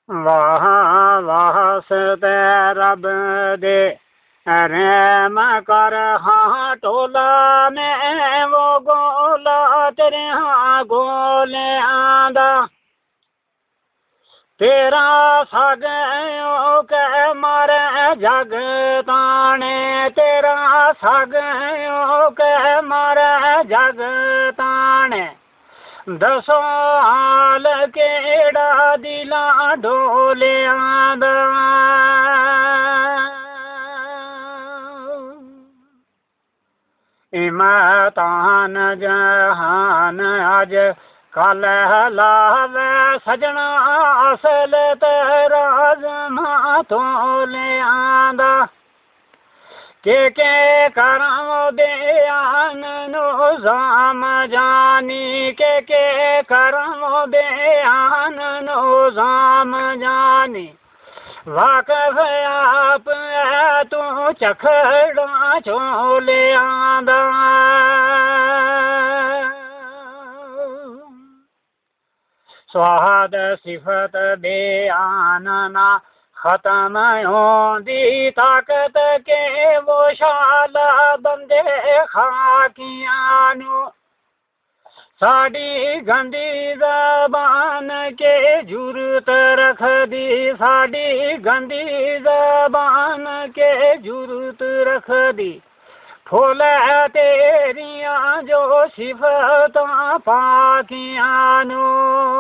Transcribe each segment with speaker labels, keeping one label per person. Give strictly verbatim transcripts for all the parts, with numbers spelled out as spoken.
Speaker 1: वाह वाह सते रब दे रहम कर हाँ टोला में वो गोला तेरे हाँ गोले आंदा तेरा सागयों के मारे जग ताने तेरा सागयों के मारे जग ताने दसो हाल केड़ा दिला ढोले आंदा इमतान जहान अज कल लावे सजना असल तेरा जमा तोले आंदा के के करम दे आन नो जाम जानी के के करम दे आन नो जाम जानी वाकफ आप है तू चखड़ा छोले आंदा स्वाद सिफत बयान ना खत्म होंदी ताकत के वो शाला बंदे खाकियानु साड़ी गंदी जबान के जुरत रख दी साड़ी गंदी जबान के जुरत रख दी फूल तेरिया जो सिफत पाकियानु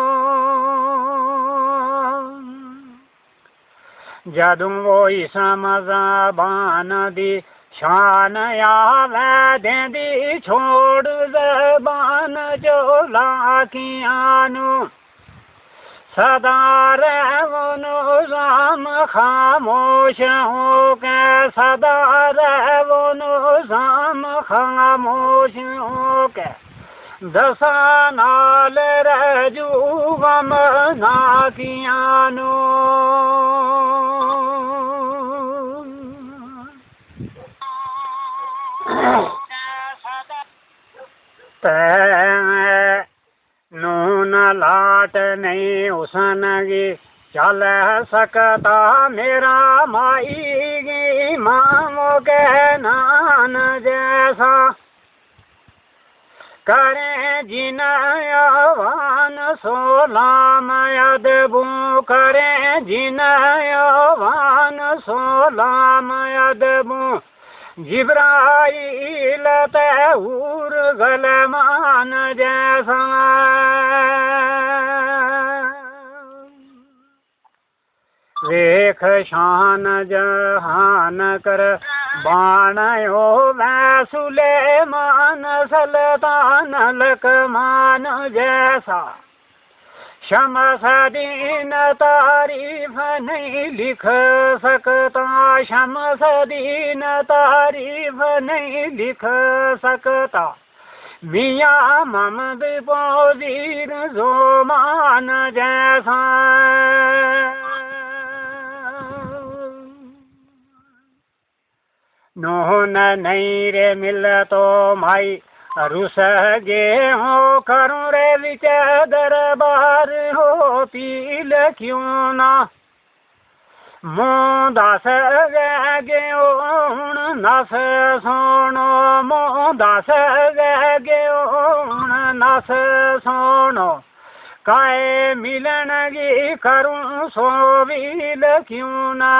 Speaker 1: जदू वो इसम जबान दी शान आवे देंदी छोड़ जबान जो लाकियानु सदा रहो राम खामोश हो के सदा रहो राम खामोश हो के दसा नाल रजू गम नाकियानु नून लाट नहीं उसन गी चल सकता मेरा माई गी मामो के नान जैसा करे जिन आवान सोलाम अदबू करे जिन आवान सोलाम अदबू जिब्राइल तूर गलमान जैसा वेख शान जहान कर बाणयो वै सुलेमान सल्तान लकमान जैसा शमस दीन तारीफ नहीं लिख सकता शमस दीन तारीफ नहीं लिख सकता मियाँ ममद पोजीर जोमान जैसा नोन नहीं रे मिल तो माई रुस गे हो करूँ रे विच दरबार हो पील क्यों ना मों दस गे हूँ नस सोनो मों दस गे हूँ नस सोनो काए मिलन गी करूँ सो बील क्यों ना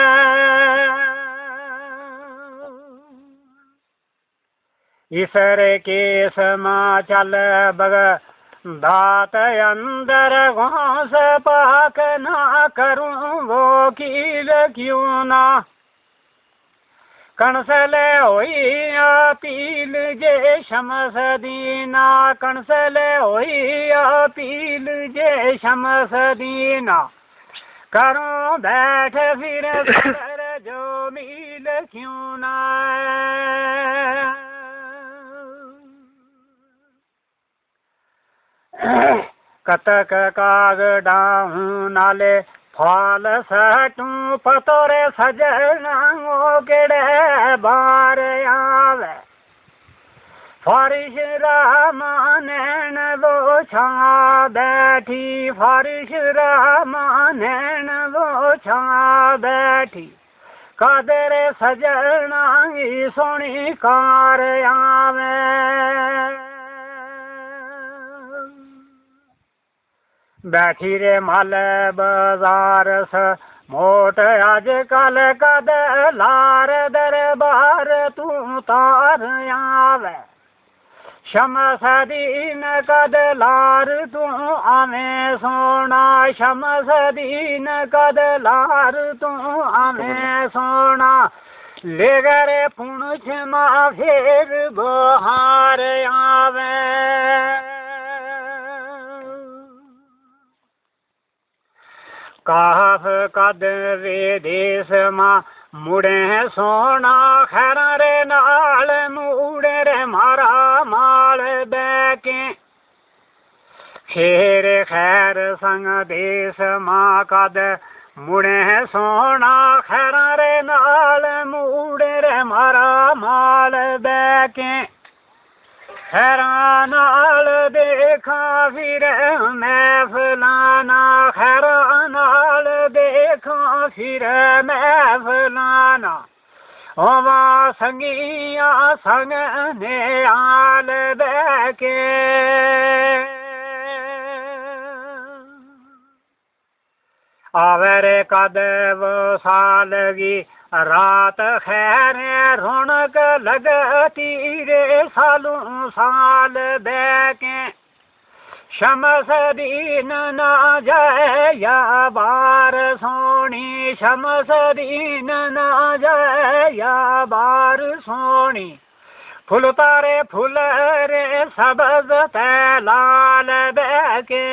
Speaker 1: ईसर के समा चल बग दात अंदर घोंस पाक ना करूं वो कील क्यों ना कणसले होई अपील जे शमस दीना कणसले होई अपील जे शमस दीना करूं बैठ फिर कर जो मील क्यों ना कतक कागडाहूँ नाले फाल सटूँ पतोरे सजना केड़े बार आवे फारिश रामानैन वो छा बैठी, फारिश रामानैन वो छा बैठी, कादर सजना सोनी कार आवे। बैठी रे माल बाजार स मोट आजकल कद लार दरबार तू तार आवे, शमस दीन कद लार तू आवे सोना, शमस दीन कद लार तू आवे सोना, ले गरे पुणछ मा फिर बहार आवे। काफ कद वे देश मा मुड़े सोना, खैर रे नाल मुड़े रे मारा माल बैके, खेर खैर संग देश मा कद मुड़े सोना, खैर रे नाल मुड़े रे मारा माल बैके, खैरा नाल देखा फिर मैं फलाना, खैरा नाल देखा फिर मैं फलाना, ओवा संगिया संग ने आल बैके। आवेरे कद वो सालगी रात खैर रौनक लगती रे सालों साल बैके, शमस दीन ना जाए या बार सोनी, शमस दीन ना जाए या बार सोनी, फुल तारे फुल रे सबज तैलाल बैके।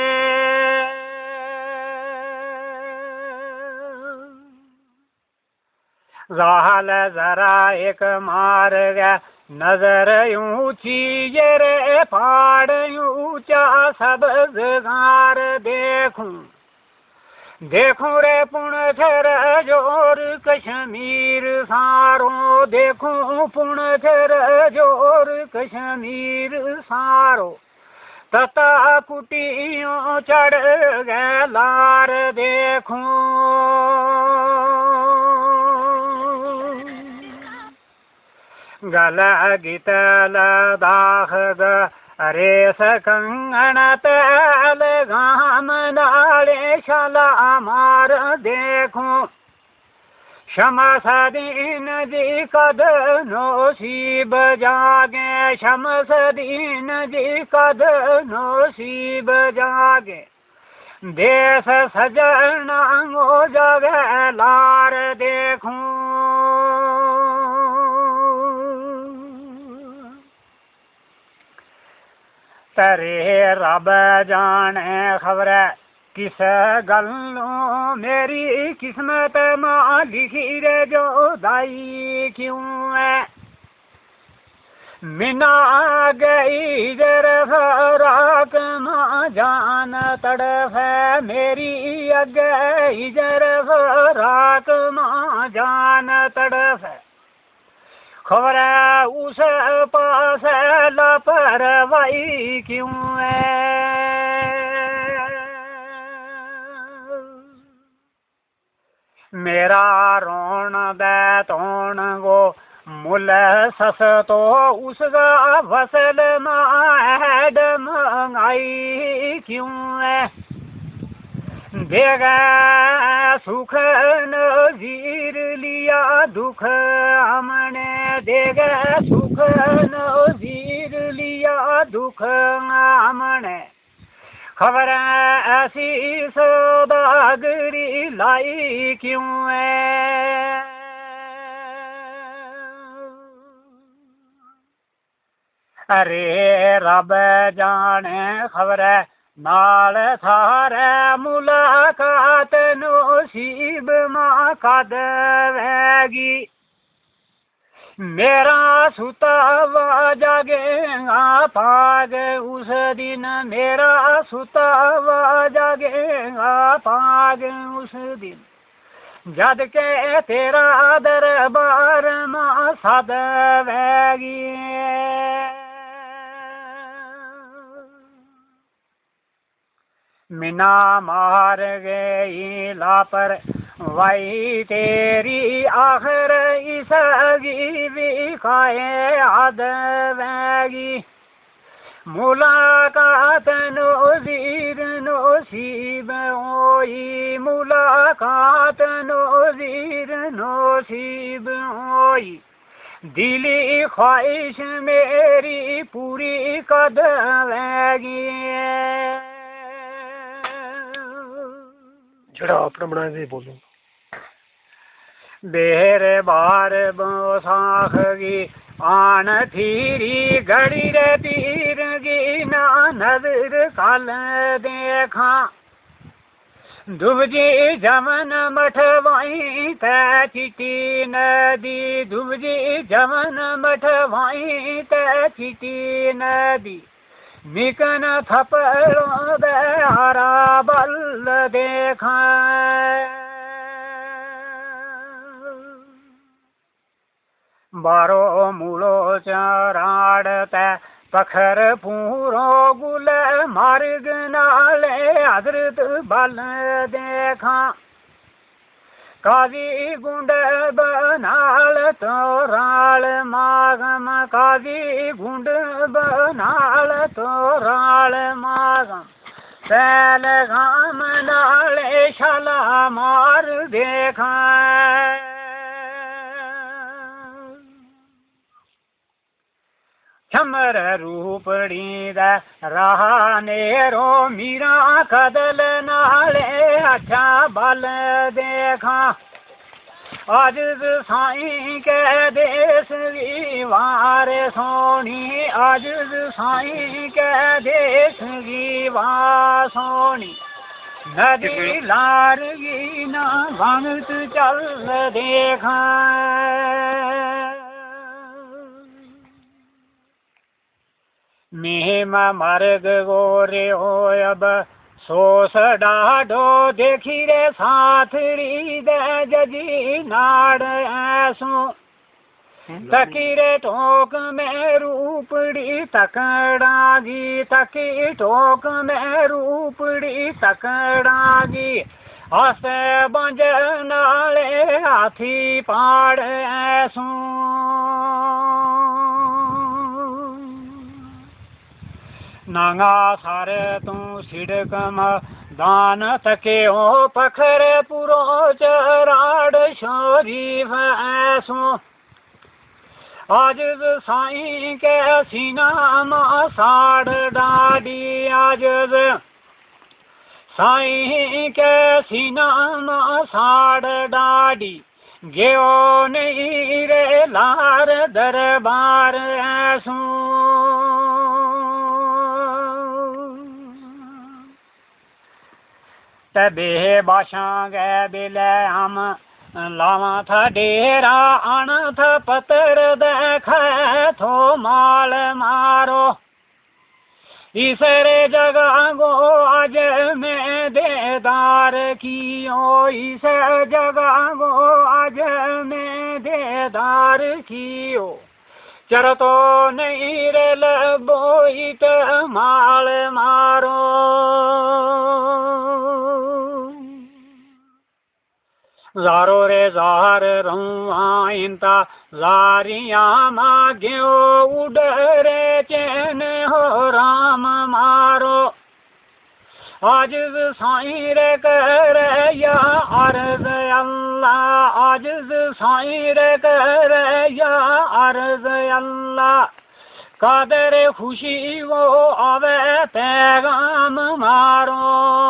Speaker 1: जाहल जरा एक मार गया नजर ऊंची रे पहाड़ ऊंचा सबज गार, देखूं देखूं रे पुणछर जोर कश्मीर सारो, देखूं पुणछर जोर कश्मीर सारो, तता कुटियों चढ़ गए लार देखूं। गला गितल दाख ग रेस कंगन तल घाम नाले शला मार देखूं, शमस दीन जी कद नसीब जागे, शमस दीन जी कद नसीब जागे, देश सजना हो जावे लार देखूं। तेरे रब जाने खबर किस गल्लों मेरी किस्मत मां लिखी रे जो दाई क्यों है, मिना गई जर फराक मां जान तड़फ है, मेरी अगई जर फराक मां जान तड़फ है, खबर उस पास लापरवाही क्यों है। मेरा रोन बैतोन गो मुल सस तो उसका फसल माड मंगाई क्यों है, देगा सुख नजीर लिया दुख हमने, देगा सुख नजीर लिया दुख हमने, खबर ऐसी सौदागरी लाई क्यों है। अरे रब जाने खबर नाल थारे मुलाकात नसीब मां कद वैगी, मेरा सुता हुआ जागेगा पाग उस दिन, मेरा सुता हुआ जागेगा पाग उस दिन, जद के तेरा दरबार मां सद वैगी। मिना मार गई लापर वाई तेरी आखिर इसगी भी खाए आदवेगी मुलाकात नज़ीर नसीब होई मुलाकात नज़ीर नसीब होई दिली ख्वाहिश मेरी पूरी कद लगी
Speaker 2: जड़ा अपना बनाए दे बोलो
Speaker 1: बेर बार बोसाखगी आन थीरी घड़ी रे तीर गी ना नजर कल देखा दुबजी जमन मठवाई तै चिटी नदी दुबजी जमन मठवाई तै चिटी नदी मिकन थपड़ों दे हरा बल देखा बारो मूलो चराड़ते पखर पूरो गुल मार्ग नाले हजरत बल देखा काजी गुंड बनाल तोराल मागम काजी गुंड बनाल तोराल मागम सैल गाम नाले शाला मार देखा छमर रूपड़ी दा रहा नेरो मीरा कदल नाले अच्छा बल देखा आज साईं के देश की वार सोनी आज साईं के देश की वार सोनी नदी लार की ना भंगत चल देखा मेहम मर्ग गोरे हो अब सोस डाढ़ो देखी रे साथड़ी दे जजी नाड़ ऐसो तकी रे टोक में रूपड़ी तकड़ागी तकी टोक में रूपड़ी तकड़ागी हस बंज नाले हाथी पाड़ ऐसो नांगा सारे तू सिड़कम दान तके हो पखर पुरो चराड़ शरीफ ऐसो आज साईं के सीना मा साड़ डाडी आज साईं के सीना मा साड़ डाडी गेओ नहीं रे लार दरबार ऐसो तबे बाशा गए बिले हम लावा था डेरा आना था पतर देख थो माल मारो इसरे जगह गो आज में देदार कियो इस जगह गो आज में देदार कियो चर तो नहीं रे लबोइत माल मारो जारो रे जार रुआ इंता जारिया माग्यो उडरे चैन हो राम मारो आज साईं रे कर या अर्ज अल्लाह आज साईं रे कर या अर्ज अल्लाह कादर खुशी वो आवे पैगाम मारो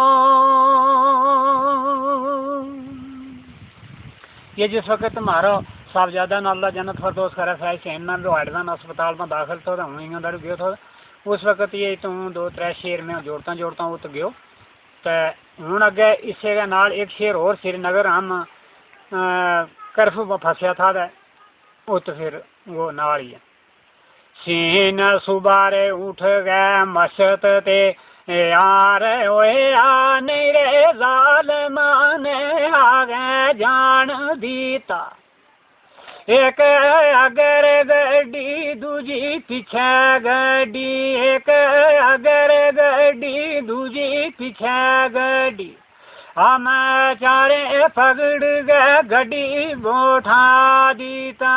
Speaker 1: ये जिस वक्त तुम्हारा साहबजादा अल्लाह जन्नत फरदौस करे फैज सैन में लोहाड़दान अस्पताल में दाखिल थो वहीं दर गयो थो उस वक्त ये तू दो त्रै शेर में जोड़ता जोड़ता उत गयो तो हूँ अगे इसे के नाल एक शेर और श्रीनगर हम कर्फ्यू में फंसया था उत फिर वो नाल ही है सीन सुबारे उठ गए मशत ते यार ओए आ नहीं रे जालमा ने आ गए जान दीता एक अगर गड्डी दूजी पीछे गड्डी, एक अगर गड्डी दूजी पीछे गड्डी, हम चारे पकड़ गए गड्डी बोठा दीता।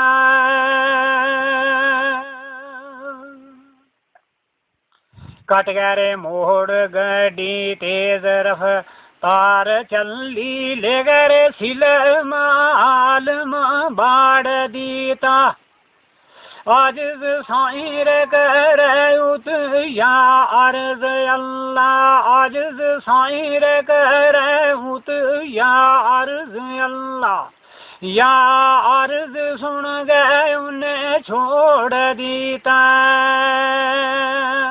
Speaker 1: कट गए रे मोड़ गड्डी तेज रफ्तार चली, ले गए रे सिल माल में बाड़ दीता। आज साईं रे करे उत या अर्ज अल्लाह, आज साईं रे करे उत या अर्ज अल्लाह, या अर्ज सुन गए उन्हें छोड़ दीता।